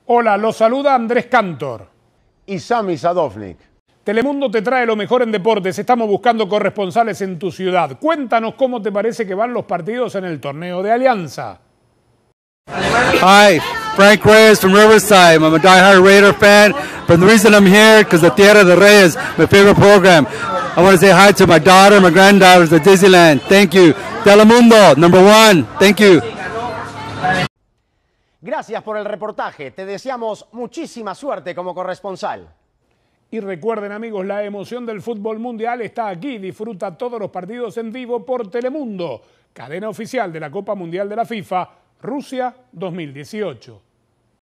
Hola, los saluda Andrés Cantor. Y Sami Sadovnik. Telemundo te trae lo mejor en deportes. Estamos buscando corresponsales en tu ciudad. Cuéntanos cómo te parece que van los partidos en el torneo de Alianza. Hi, Frank Reyes from Riverside. I'm a diehard Raider fan, but the reason I'm here because the Tierra de Reyes, my favorite program. I want to say hi to my daughter, my granddaughters at Disneyland. Thank you. Telemundo, #1. Thank you. Gracias por el reportaje. Te deseamos muchísima suerte como corresponsal. Y recuerden, amigos, la emoción del fútbol mundial está aquí. Disfruta todos los partidos en vivo por Telemundo, cadena oficial de la Copa Mundial de la FIFA Rusia 2018.